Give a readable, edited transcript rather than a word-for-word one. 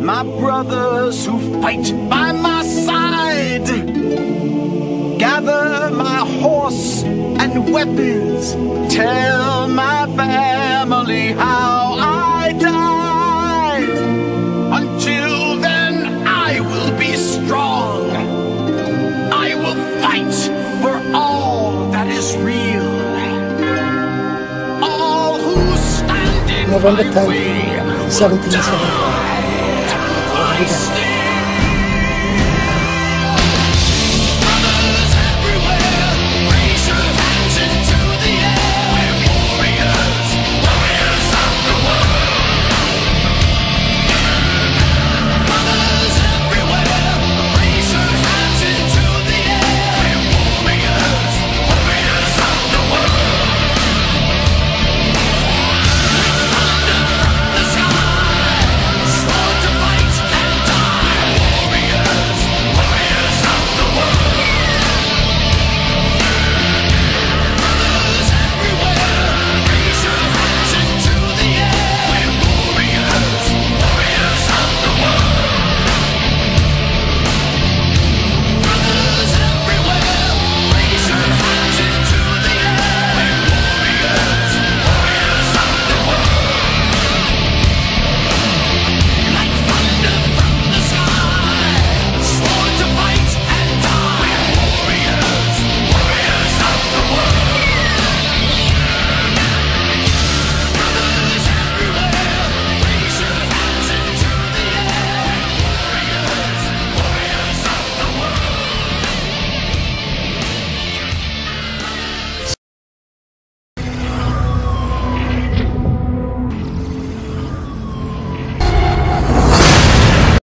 my brothers who fight by my side. Gather my horse and weapons, tell my family how I died. Until then I will be strong. I will fight for all that is real. All who stand in November my 10th, way 1770.